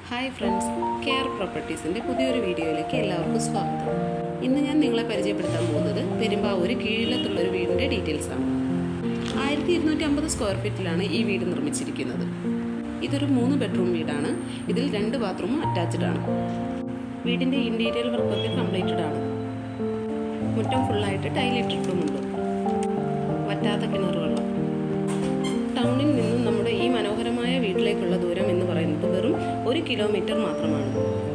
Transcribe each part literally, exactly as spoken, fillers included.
Hi friends, care പ്രോപ്പർട്ടീസിൻ്റെ പുതിയൊരു വീഡിയോയിലേക്ക് എല്ലാവർക്കും സ്വാഗതം. ഇന്ന് ഞാൻ നിങ്ങളെ പരിചയപ്പെടുത്താൻ പോകുന്നത് പെരുമ്പാവൂർ കീഴിലത്തുള്ളൊരു വീടിൻ്റെ ഡീറ്റെയിൽസാണ്. ആയിരത്തി ഇരുന്നൂറ്റി അമ്പത് സ്ക്വയർ ഫീറ്റിലാണ് ഈ വീട് നിർമ്മിച്ചിരിക്കുന്നത്. ഇതൊരു മൂന്ന് ബെഡ്റൂം വീടാണ്. ഇതിൽ രണ്ട് ബാത്റൂമും അറ്റാച്ച്ഡ് ആണ്. വീടിൻ്റെ ഇൻറ്റീരിയർ വർക്കൊക്കെ കംപ്ലീറ്റഡ് ആണ്. മുറ്റം ഫുള്ളായിട്ട് ടൈലിട്ടിട്ടുമുണ്ട്. വറ്റാത്ത കിണർ വെള്ളം. ടൗണിൽ നിന്നും നമ്മുടെ ഈ മനോഹരമായ വീട്ടിലേക്കുള്ള ദൂരം എന്ന് പറയുന്നത് വെറും ഒരു കിലോമീറ്റർ മാത്രമാണ്.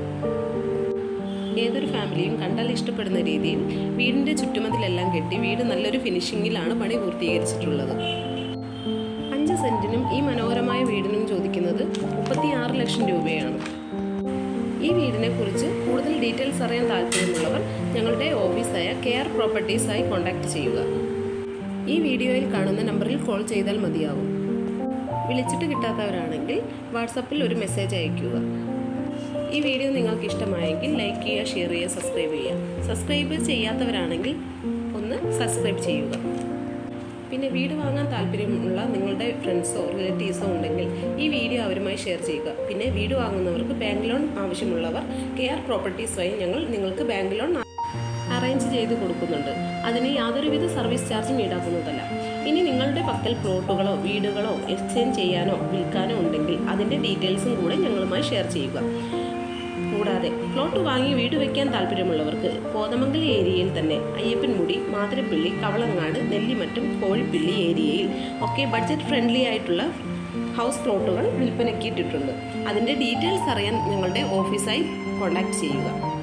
ഏതൊരു ഫാമിലിയും കണ്ടാൽ ഇഷ്ടപ്പെടുന്ന രീതിയിൽ വീടിൻ്റെ ചുറ്റുമതിലെല്ലാം കെട്ടി വീട് നല്ലൊരു ഫിനിഷിങ്ങിലാണ് പണി പൂർത്തീകരിച്ചിട്ടുള്ളത്. അഞ്ച് സെന്റിനും ഈ മനോഹരമായ വീടിനും ചോദിക്കുന്നത് മുപ്പത്തി ആറ് ലക്ഷം രൂപയാണ്. ഈ വീടിനെ കുറിച്ച് കൂടുതൽ ഡീറ്റെയിൽസ് അറിയാൻ താല്പര്യമുള്ളവർ ഞങ്ങളുടെ ഓഫീസായ കെയർ പ്രോപ്പർട്ടീസായി കോൺടാക്ട് ചെയ്യുക. ഈ വീഡിയോയിൽ കാണുന്ന നമ്പറിൽ കോൾ ചെയ്താൽ മതിയാവും. വിളിച്ചിട്ട് കിട്ടാത്തവരാണെങ്കിൽ വാട്സാപ്പിൽ ഒരു മെസ്സേജ് അയയ്ക്കുക. ഈ വീഡിയോ നിങ്ങൾക്ക് ഇഷ്ടമായെങ്കിൽ ലൈക്ക് ചെയ്യുക, ഷെയർ ചെയ്യുക, സബ്സ്ക്രൈബ് ചെയ്യുക. സബ്സ്ക്രൈബ് ചെയ്യാത്തവരാണെങ്കിൽ ഒന്ന് സബ്സ്ക്രൈബ് ചെയ്യുക. പിന്നെ വീട് വാങ്ങാൻ താല്പര്യമുള്ള നിങ്ങളുടെ ഫ്രണ്ട്സോ റിലേറ്റീവ്സോ ഉണ്ടെങ്കിൽ ഈ വീഡിയോ അവരുമായി ഷെയർ ചെയ്യുക. പിന്നെ വീട് വാങ്ങുന്നവർക്ക് ബാങ്ക് ലോൺ ആവശ്യമുള്ളവർ കെയർ പ്രോപ്പർട്ടീസ് വഴി ഞങ്ങൾ നിങ്ങൾക്ക് ബാങ്ക് ലോൺ അറേഞ്ച് ചെയ്ത് കൊടുക്കുന്നുണ്ട്. അതിന് യാതൊരുവിധ സർവീസ് ചാർജും ഈടാക്കുന്നതല്ല. ഇനി നിങ്ങളുടെ പക്കൽ പ്ലോട്ടുകളോ വീടുകളോ എക്സ്ചേഞ്ച് ചെയ്യാനോ വിൽക്കാനോ ഉണ്ടെങ്കിൽ അതിൻ്റെ ഡീറ്റെയിൽസും കൂടെ ഞങ്ങളുമായി ഷെയർ ചെയ്യുക. കൂടാതെ പ്ലോട്ട് വാങ്ങി വീട് വയ്ക്കാൻ താല്പര്യമുള്ളവർക്ക് കോതമംഗൽ ഏരിയയിൽ തന്നെ അയ്യപ്പൻമുടി, മാതിരപ്പള്ളി, കവളങ്ങാട്, നെല്ലിമറ്റം, കോഴിപ്പള്ളി ഏരിയയിൽ ഒക്കെ ബഡ്ജറ്റ് ഫ്രണ്ട്ലി ആയിട്ടുള്ള ഹൗസ് പ്ലോട്ടുകൾ വിൽപ്പനയ്ക്കിട്ടിട്ടുണ്ട്. അതിൻ്റെ ഡീറ്റെയിൽസ് അറിയാൻ ഞങ്ങളുടെ ഓഫീസായി കോൺടാക്ട് ചെയ്യുക.